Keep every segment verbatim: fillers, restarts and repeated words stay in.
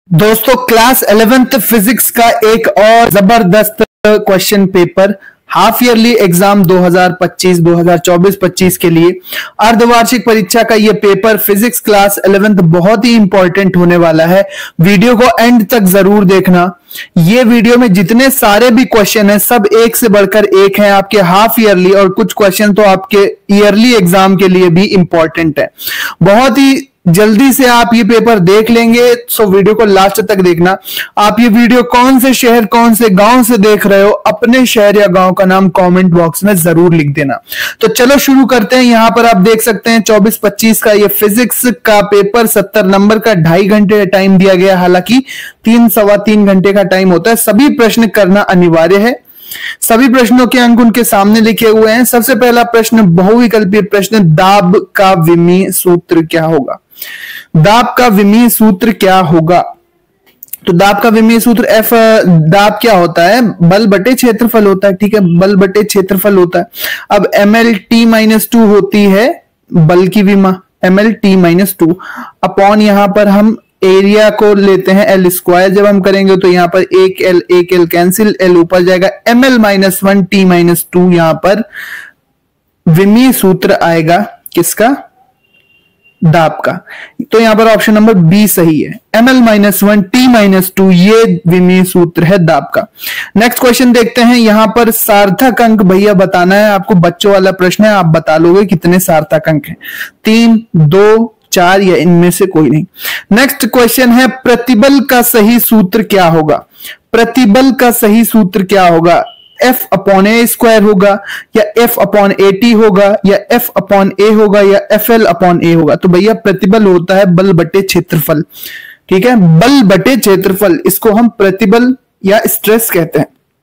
दोस्तों class eleventh physics का एक और जबरदस्त question paper half yearly exam दो हज़ार पच्चीस दो हज़ार चौबीस पच्चीस के लिए अर्धवार्षिक परीक्षा का ये पेपर फिजिक्स क्लास इलेवेंथ बहुत ही इंपॉर्टेंट होने वाला है। वीडियो को एंड तक जरूर देखना। ये वीडियो में जितने सारे भी क्वेश्चन हैं सब एक से बढ़कर एक हैं आपके हाफ ईयरली, और कुछ क्वेश्चन तो आपके ईयरली एग्जाम के लिए भी इंपॉर्टेंट है। बहुत ही जल्दी से आप ये पेपर देख लेंगे, सो वीडियो को लास्ट तक देखना। आप ये वीडियो कौन से शहर कौन से गांव से देख रहे हो, अपने शहर या गांव का नाम कमेंट बॉक्स में जरूर लिख देना। तो चलो शुरू करते हैं। यहां पर आप देख सकते हैं चौबीस पच्चीस का ये फिजिक्स का पेपर सत्तर नंबर का, ढाई घंटे टाइम दिया गया। हालांकि तीन सवा तीन घंटे का टाइम होता है। सभी प्रश्न करना अनिवार्य है। सभी प्रश्नों के अंक उनके सामने लिखे हुए हैं। सबसे पहला प्रश्न बहुविकल्पीय प्रश्न, दाब का विमीय सूत्र क्या होगा? दाब का विमीय सूत्र क्या होगा? तो दाब का विमीय सूत्र एफ, दाब क्या होता है? बल बटे क्षेत्रफल होता है। ठीक है, बल बटे क्षेत्रफल होता है। अब M L T minus two होती है बल की विमा, M L T minus two upon यहां पर हम एरिया को लेते हैं एल स्क्वायर। जब हम करेंगे तो यहां पर एक एल एक एल कैंसिल, एल ऊपर जाएगा, M L minus one T minus two यहां पर विमीय सूत्र आएगा किसका? दाब का। तो यहां पर ऑप्शन नंबर बी सही है। M L minus one T minus two ये विमीय सूत्र है दाब का। नेक्स्ट क्वेश्चन देखते हैं। यहां पर सार्थक अंक भैया बताना है आपको, बच्चों वाला प्रश्न है। आप बता लोगे कितने सार्थक अंक हैं, तीन, दो, चार या इनमें से कोई नहीं। नेक्स्ट क्वेश्चन है प्रतिबल का सही सूत्र क्या होगा? प्रतिबल का सही सूत्र क्या होगा? एफ अपॉन ए स्क्वायर होगा, या एफ अपॉन ए टी होगा, या एफ अपॉन ए होगा, या एफ एल अपॉन ए होगा? तो भैया प्रतिबल होता है बल बटे क्षेत्रफल। ठीक है, बल बटे क्षेत्रफल, इसको हम प्रतिबल या स्ट्रेस कहते हैं।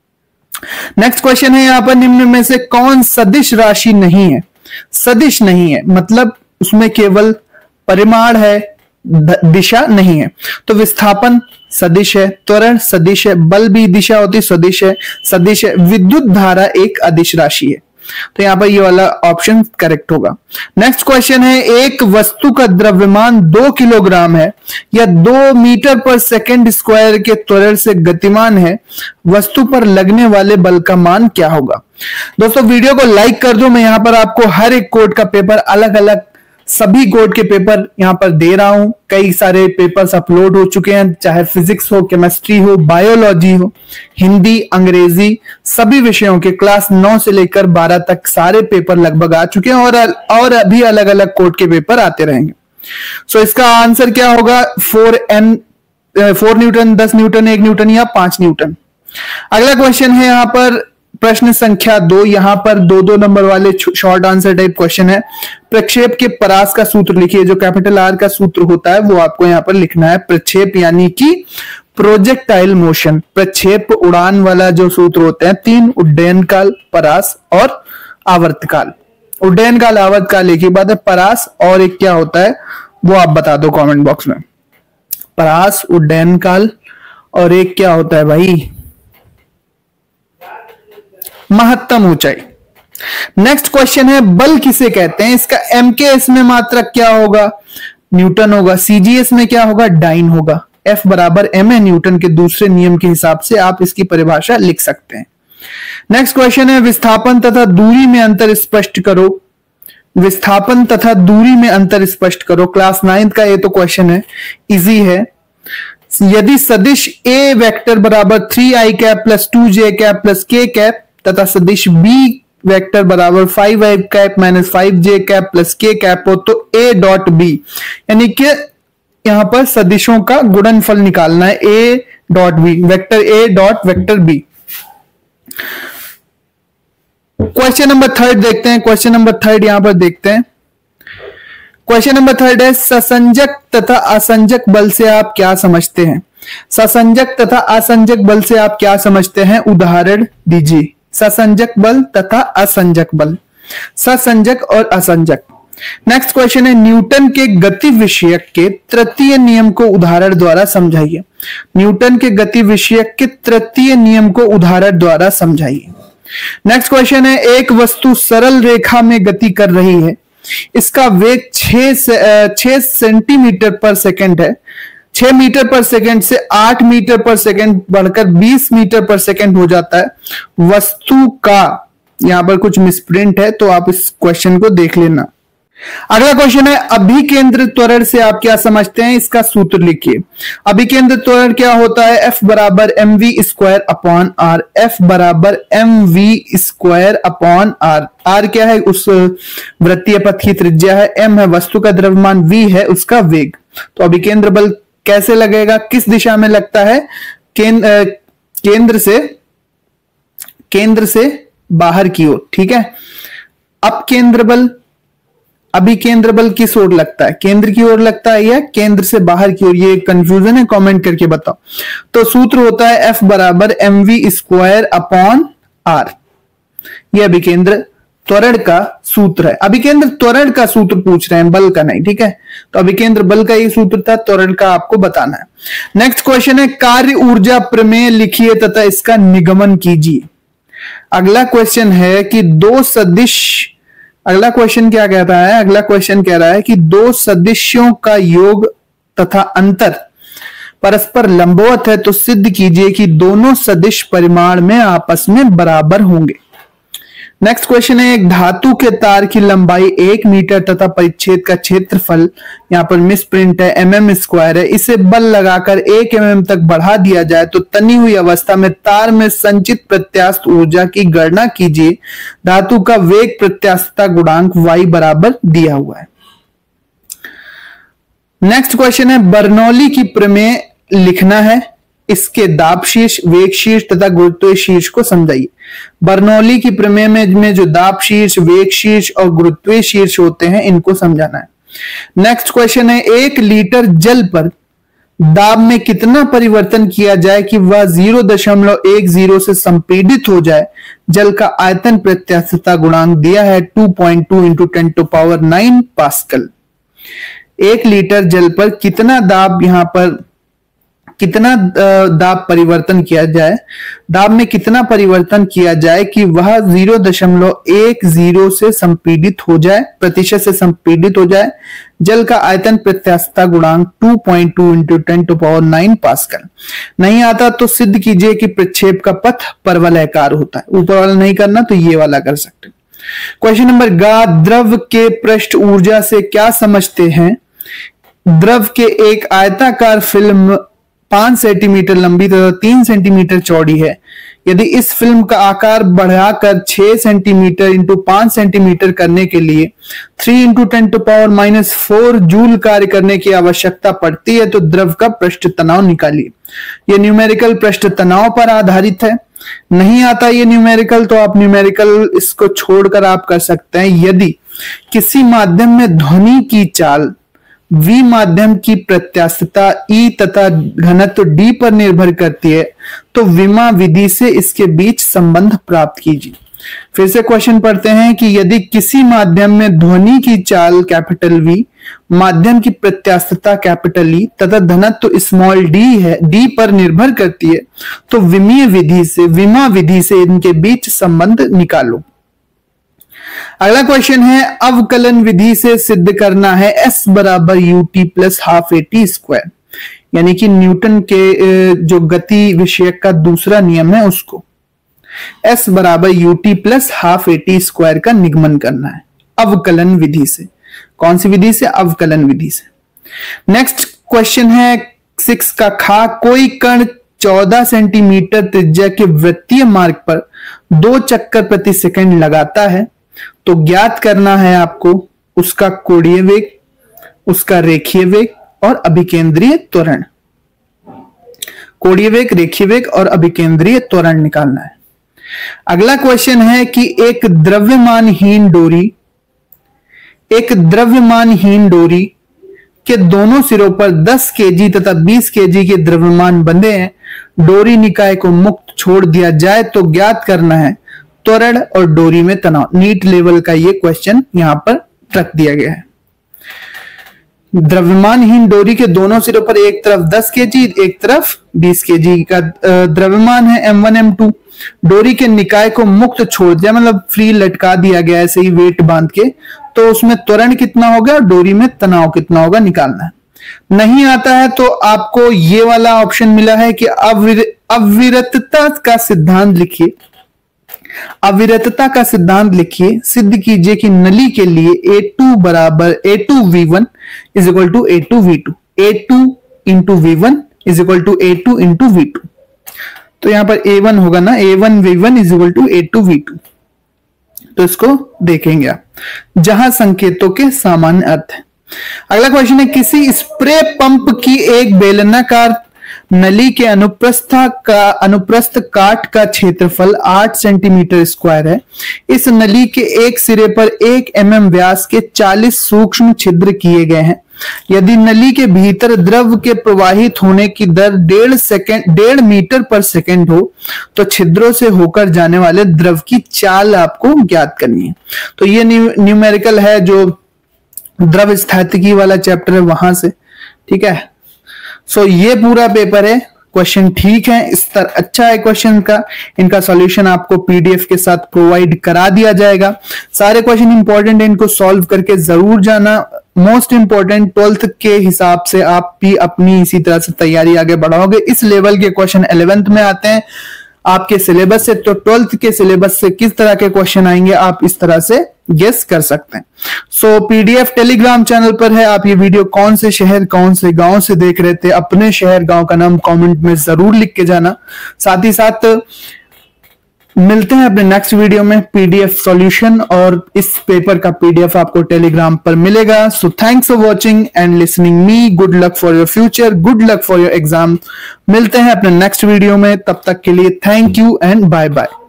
नेक्स्ट क्वेश्चन है यहां पर निम्न में से कौन सदिश राशि नहीं है? सदिश नहीं है मतलब उसमें केवल परिमाण है, दिशा नहीं है। तो विस्थापन सदिश है, त्वरण सदिश है, बल भी दिशा होती सदिश है, सदिश है, विद्युत धारा एक अदिश राशि है। तो यहां पर ये वाला ऑप्शन करेक्ट होगा। नेक्स्ट क्वेश्चन है एक वस्तु का द्रव्यमान दो किलोग्राम है या दो मीटर पर सेकंड स्क्वायर के त्वरण से गतिमान है, वस्तु पर लगने वाले बल का मान क्या होगा? दोस्तों वीडियो को लाइक कर दो। मैं यहां पर आपको हर एक कोड का पेपर अलग अलग सभी कोड के पेपर यहां पर दे रहा हूं। कई सारे पेपर्स अपलोड हो चुके हैं, चाहे फिजिक्स हो, केमिस्ट्री हो, बायोलॉजी हो, हिंदी, अंग्रेजी, सभी विषयों के क्लास नौ से लेकर बारह तक सारे पेपर लगभग आ चुके हैं, और और अभी अलग अलग कोड के पेपर आते रहेंगे। सो इसका आंसर क्या होगा? फोर एन फोर न्यूटन, दस न्यूटन, एक न्यूटन या पांच न्यूटन। अगला क्वेश्चन है यहां पर प्रश्न संख्या दो। यहां पर दो दो नंबर वाले शॉर्ट आंसर टाइप क्वेश्चन है। प्रक्षेप के परास का सूत्र लिखिए। जो कैपिटल आर का सूत्र होता है वो आपको यहां पर लिखना है। प्रक्षेप यानी कि प्रोजेक्टाइल मोशन, प्रक्षेप उड़ान वाला जो सूत्र होते हैं तीन, उड्डयन काल, परास और आवर्तकाल। उड्डयन काल, आवर्तकाल एक ही बात है। परास और एक क्या होता है वो आप बता दो कमेंट बॉक्स में। परास, उड्डयन काल और एक क्या होता है भाई? महत्तम ऊंचाई। नेक्स्ट क्वेश्चन है बल किसे कहते हैं? इसका एमकेएस में मात्रक क्या होगा? न्यूटन होगा। सीजीएस में क्या होगा? डाइन होगा। एफ बराबर एम ए न्यूटन के दूसरे नियम के हिसाब से आप इसकी परिभाषा लिख सकते हैं। नेक्स्ट क्वेश्चन है विस्थापन तथा दूरी में अंतर स्पष्ट करो। विस्थापन तथा दूरी में अंतर स्पष्ट करो। क्लास नाइन्थ का ये तो क्वेश्चन है, इजी है। यदि सदिश ए वेक्टर बराबर three I cap plus two J cap plus K cap तथा सदिश बी वेक्टर बराबर five I cap minus five J cap plus K cap हो, तो ए डॉट बी, यानी कि यहां पर सदिशों का गुणनफल निकालना है। A dot B, vector A dot vector B. Question number third देखते हैं। क्वेश्चन नंबर थर्ड यहां पर देखते हैं। क्वेश्चन नंबर थर्ड है ससंजक तथा असंजक बल से आप क्या समझते हैं? ससंजक तथा असंजक बल से आप क्या समझते हैं? उदाहरण दीजिए। ससंजक बल तथा असंजक बल, ससंजक और असंजक। नेक्स्ट क्वेश्चन है न्यूटन के गति विषयक के तृतीय नियम को उदाहरण द्वारा समझाइए। न्यूटन के गति विषयक के तृतीय नियम को उदाहरण द्वारा समझाइए। नेक्स्ट क्वेश्चन है एक वस्तु सरल रेखा में गति कर रही है, इसका वेग छह सेंटीमीटर पर सेकंड है, छह मीटर पर सेकंड से आठ मीटर पर सेकंड बढ़कर बीस मीटर पर सेकंड हो जाता है। वस्तु का, यहां पर कुछ मिसप्रिंट है तो आप इस क्वेश्चन को देख लेना। अगला क्वेश्चन है अभिकेंद्र त्वरण से आप क्या समझते हैं, इसका सूत्र लिखिए। अभिकेंद्र त्वरण क्या होता है, F बराबर M V square upon R. F बराबर M V square upon R. R क्या है, उस वृत्तीय पथ की त्रिज्या है, m है वस्तु का द्रव्यमान, v है उसका वेग। तो अभिकेंद्र बल कैसे लगेगा, किस दिशा में लगता है, केंद्र केंद्र से केंद्र से बाहर की ओर, ठीक है। अब केंद्र बल, अभी केंद्र बल किस ओर लगता है, केंद्र की ओर लगता है या केंद्र से बाहर की ओर, ये कंफ्यूजन है, कमेंट करके बताओ। तो सूत्र होता है F बराबर M V square upon R. ये अभिकेंद्र त्वरण का सूत्र है। अभिकेंद्र त्वरण का सूत्र पूछ रहे हैं, बल का नहीं, ठीक है। तो अभिकेंद्र बल का ये सूत्र था, त्वरण का आपको बताना है। नेक्स्ट क्वेश्चन है कार्य ऊर्जा प्रमेय लिखिए तथा इसका निगमन कीजिए। अगला क्वेश्चन है कि दो सदिश, अगला क्वेश्चन क्या कहता है, अगला क्वेश्चन कह रहा है कि दो सदिशों का योग तथा अंतर परस्पर लंबवत है तो सिद्ध कीजिए कि दोनों सदिश परिमाण में आपस में बराबर होंगे। नेक्स्ट क्वेश्चन है एक धातु के तार की लंबाई एक मीटर तथा परिच्छेद का क्षेत्रफल, यहां पर मिस प्रिंट है, एम एम स्क्वायर है। इसे बल लगाकर एक एम एम तक बढ़ा दिया जाए तो तनी हुई अवस्था में तार में संचित प्रत्यास्थ ऊर्जा की गणना कीजिए। धातु का वेग प्रत्यास्थता गुणांक वाई बराबर दिया हुआ है। नेक्स्ट क्वेश्चन है बर्नौली की प्रमेय लिखना है, इसके दाब शीर्ष, वेग शीर्ष तथा गुरुत्व शीर्ष को समझाइए। बर्नौली की प्रमेय में, में जो दाब शीर्ष, वेग शीर्ष और गुरुत्व शीर्ष होते हैं, इनको समझाना है। नेक्स्ट क्वेश्चन है एक लीटर जल पर दाब में कितना परिवर्तन किया जाए कि वह जीरो दशमलव एक जीरो से संपीड़ित हो जाए। जल का आयतन प्रत्यास्थता गुणांक दिया है two point two into ten to power nine pascal. एक लीटर जल पर कितना दाब, यहां पर कितना दाब परिवर्तन किया जाए, दाब में कितना परिवर्तन किया जाए कि वह जीरो दशमलव एक जीरो से संपीड़ित हो जाए, प्रतिशत से संपीड़ित हो जाए। जल का आयतन प्रत्यास्थता गुणांक two point two into ten to power nine pascal. नहीं आता तो सिद्ध कीजिए कि प्रक्षेप का पथ परवलयाकार होता है। ऊपर वाला नहीं करना तो ये वाला कर सकते। क्वेश्चन नंबर गा, द्रव के पृष्ठ ऊर्जा से क्या समझते हैं। द्रव के एक आयताकार फिल्म पांच सेंटीमीटर लंबी तथा तीन सेंटीमीटर चौड़ी है। यदि इस फिल्म का आकार बढ़ाकर छह सेंटीमीटर इंटू पांच सेंटीमीटर करने के लिए three into ten to power minus four joule कार्य करने की आवश्यकता पड़ती है तो द्रव का पृष्ठ तनाव निकालिए। यह न्यूमेरिकल पृष्ठ तनाव पर आधारित है। नहीं आता ये न्यूमेरिकल तो आप न्यूमेरिकल इसको छोड़कर आप कर सकते हैं। यदि किसी माध्यम में ध्वनि की चाल V माध्यम की प्रत्यास्थता E तथा घनत्व D पर निर्भर करती है तो विमा विधि से इसके बीच संबंध प्राप्त कीजिए। फिर से क्वेश्चन पढ़ते हैं कि यदि किसी माध्यम में ध्वनि की चाल कैपिटल V, माध्यम की प्रत्यास्थता कैपिटल E तथा घनत्व स्मॉल d है, D पर निर्भर करती है तो विमीय विधि से, विमा विधि से इनके बीच संबंध निकालो। अगला क्वेश्चन है अवकलन विधि से सिद्ध करना है S बराबर U T plus half A T square, यानी कि न्यूटन के जो गति विषयक का दूसरा नियम है उसको S बराबर U T plus half A T square का निगमन करना है अवकलन विधि से। कौन सी विधि से, अवकलन विधि से। नेक्स्ट क्वेश्चन है सिक्स का खा, कोई कण चौदह सेंटीमीटर त्रिज्या के वृत्तीय मार्ग पर दो चक्कर प्रति सेकंड लगाता है तो ज्ञात करना है आपको उसका कोणीय वेग, उसका रेखीय वेग और अभिकेंद्रीय त्वरण। कोणीय वेग, रेखीय वेग और अभिकेंद्रीय त्वरण निकालना है। अगला क्वेश्चन है कि एक द्रव्यमानहीन डोरी एक द्रव्यमानहीन डोरी के दोनों सिरों पर दस केजी तथा बीस केजी के द्रव्यमान बंधे हैं। डोरी निकाय को मुक्त छोड़ दिया जाए तो ज्ञात करना है त्वरण और डोरी में तनाव। नीट लेवल का ये क्वेश्चन यहां पर रख दिया गया है। द्रव्यमानहीन डोरी के दोनों सिरों पर एक तरफ दस केजी, एक तरफ बीस केजी का द्रव्यमान है एम वन एम टू। डोरी के निकाय को मुक्त छोड़ दिया, मतलब फ्री लटका दिया गया ऐसे ही वेट बांध के, तो उसमें त्वरण कितना होगा और डोरी में तनाव कितना होगा निकालना है। नहीं आता है तो आपको ये वाला ऑप्शन मिला है कि अविर, अविरतता का सिद्धांत लिखिए। अविरतता का सिद्धांत लिखिए, सिद्ध कीजिए कि नली के लिए ए टू बराबर A two V one is equal to A two V two, A two into V one is equal to A two into V two. तो यहां पर ए वन होगा ना, A one V one is equal to A two V two. तो इसको देखेंगे आप, जहां संकेतों के सामान्य अर्थ है। अगला क्वेश्चन है, किसी स्प्रे पंप की एक बेलनाकार नली के अनुप्रस्थ का अनुप्रस्थ काट का क्षेत्रफल आठ सेंटीमीटर स्क्वायर है। इस नली के एक सिरे पर एक एमएम व्यास के चालीस सूक्ष्म छिद्र किए गए हैं। यदि नली के भीतर द्रव के प्रवाहित होने की दर डेढ़ सेकेंड डेढ़ मीटर पर सेकेंड हो तो छिद्रों से होकर जाने वाले द्रव की चाल आपको ज्ञात करनी है। तो ये न्यूमेरिकल है, जो द्रव स्थैतिकी वाला चैप्टर है वहां से, ठीक है। सो so, ये पूरा पेपर है, क्वेश्चन ठीक है, इस तरह अच्छा है क्वेश्चन का। इनका सॉल्यूशन आपको पीडीएफ के साथ प्रोवाइड करा दिया जाएगा। सारे क्वेश्चन इंपॉर्टेंट है, इनको सॉल्व करके जरूर जाना। मोस्ट इंपॉर्टेंट ट्वेल्थ के हिसाब से आप भी अपनी इसी तरह से तैयारी आगे बढ़ाओगे। इस लेवल के क्वेश्चन इलेवेंथ में आते हैं आपके सिलेबस से, तो ट्वेल्थ के सिलेबस से किस तरह के क्वेश्चन आएंगे आप इस तरह से गेस कर सकते हैं। So so, PDF Telegram channel पर है। आप ये वीडियो कौन से शहर कौन से गांव से देख रहे थे, अपने शहर गांव का नाम कमेंट में जरूर लिख के जाना। साथ ही साथ मिलते हैं अपने नेक्स्ट वीडियो में। पीडीएफ सॉल्यूशन और इस पेपर का पीडीएफ आपको टेलीग्राम पर मिलेगा। So thanks for watching and listening me. Good luck for your future, good luck for your exam. मिलते हैं अपने नेक्स्ट वीडियो में, तब तक के लिए thank you and bye bye.